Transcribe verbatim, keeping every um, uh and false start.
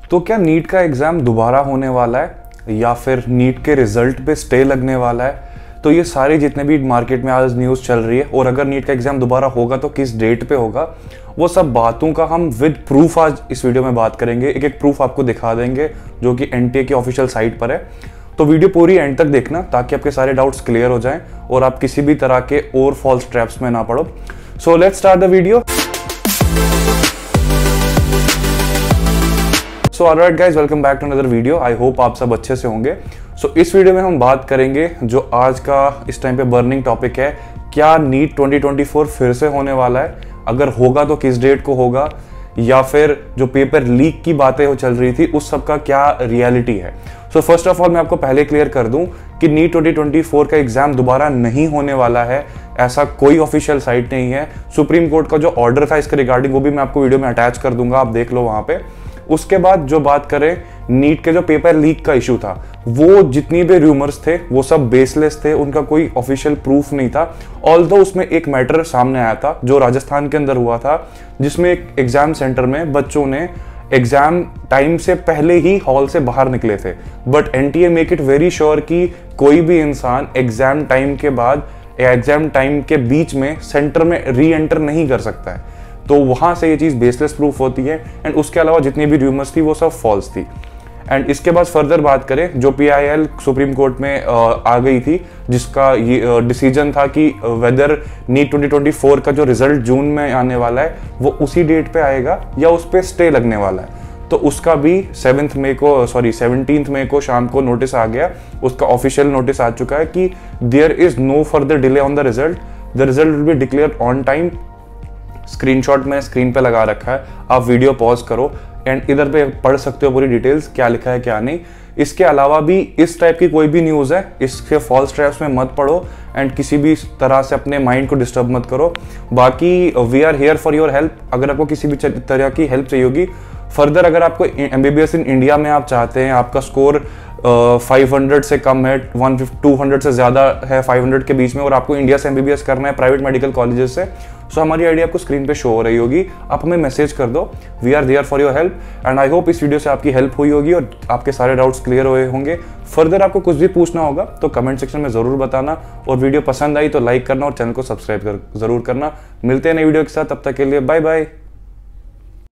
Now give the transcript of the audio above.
तो क्या नीट का एग्ज़ाम दोबारा होने वाला है या फिर नीट के रिजल्ट पे स्टे लगने वाला है? तो ये सारे जितने भी मार्केट में आज न्यूज़ चल रही है, और अगर नीट का एग्ज़ाम दोबारा होगा तो किस डेट पे होगा, वो सब बातों का हम विद प्रूफ आज इस वीडियो में बात करेंगे। एक एक प्रूफ आपको दिखा देंगे जो कि एनटीए की ऑफिशियल साइट पर है। तो वीडियो पूरी एंड तक देखना ताकि आपके सारे डाउट्स क्लियर हो जाएं और आप किसी भी तरह के और फॉल्स ट्रैप्स में ना पड़ो। So let's start the video. So alright guys, welcome back to another video. I hope आप सब अच्छे से होंगे। सो so, इस वीडियो में हम बात करेंगे जो आज का इस टाइम पे बर्निंग टॉपिक है, क्या नीट ट्वेंटी ट्वेंटी फोर फिर से होने वाला है? अगर होगा तो किस डेट को होगा, या फिर जो पेपर लीक की बातें हो चल रही थी उस सब का क्या रियलिटी है। सो फर्स्ट ऑफ ऑल मैं आपको पहले क्लियर कर दूं कि नीट ट्वेंटी ट्वेंटी फोर का एग्जाम दोबारा नहीं होने वाला है, ऐसा कोई ऑफिशियल साइट नहीं है। सुप्रीम कोर्ट का जो ऑर्डर था इसके रिगार्डिंग वो भी मैं आपको वीडियो में अटैच कर दूंगा, आप देख लो वहां पे। उसके बाद जो बात करें नीट के जो पेपर लीक का इशू था, वो जितनी भी रूमर्स थे वो सब बेसलेस थे, उनका कोई ऑफिशियल प्रूफ नहीं था। ऑल्दो उसमें एक मैटर सामने आया था जो राजस्थान के अंदर हुआ था, जिसमें एक एग्जाम सेंटर में बच्चों ने एग्जाम टाइम से पहले ही हॉल से बाहर निकले थे। But NTA make it very sure कि कोई भी इंसान एग्जाम टाइम के बाद या एग्जाम टाइम के बीच में सेंटर में री एंटर नहीं कर सकता है। तो वहां से ये चीज़ बेसलेस प्रूफ होती है। एंड उसके अलावा जितनी भी र्यूमर्स थी वो सब फॉल्स थी। एंड इसके बाद फर्दर बात करें, जो पीआईएल सुप्रीम कोर्ट में आ गई थी, जिसका ये डिसीजन था कि whether NEET twenty twenty four का जो रिजल्ट जून में आने वाला है वो उसी डेट पे आएगा या उस पर स्टे लगने वाला है। तो उसका भी सेवन्थ मई को सॉरी सेवनटीन्थ मई को शाम को नोटिस आ गया, उसका ऑफिशियल नोटिस आ चुका है कि there is no further delay on the result, the result will be declare on time. Screenshot मैंने स्क्रीन पे लगा रखा है, आप वीडियो पॉज करो एंड इधर पे पढ़ सकते हो पूरी डिटेल्स, क्या लिखा है क्या नहीं। इसके अलावा भी इस टाइप की कोई भी न्यूज़ है, इसके फॉल्स ट्रैप्स में मत पढ़ो एंड किसी भी तरह से अपने माइंड को डिस्टर्ब मत करो। बाकी we are here for your help. अगर आपको किसी भी तरह की हेल्प चाहिए होगी फर्दर, अगर आपको एमबीबीएस इन इंडिया में आप चाहते हैं, आपका स्कोर फाइव हंड्रेड से कम है, वन फिफ्टी टू हंड्रेड से ज़्यादा है, फाइव हंड्रेड के बीच में, और आपको इंडिया से एमबीबीएस करना है प्राइवेट मेडिकल कॉलेजेस से, सो हमारी आईडी आपको स्क्रीन पे शो हो रही होगी, आप हमें मैसेज कर दो। We are there for your help and I hope इस वीडियो से आपकी हेल्प हुई होगी और आपके सारे डाउट्स क्लियर हुए होंगे। फर्दर आपको कुछ भी पूछना होगा तो कमेंट सेक्शन में ज़रूर बताना, और वीडियो पसंद आई तो लाइक करना और चैनल को सब्सक्राइब कर जरूर करना। मिलते हैं नई वीडियो के साथ, तब तक के लिए बाय बाय।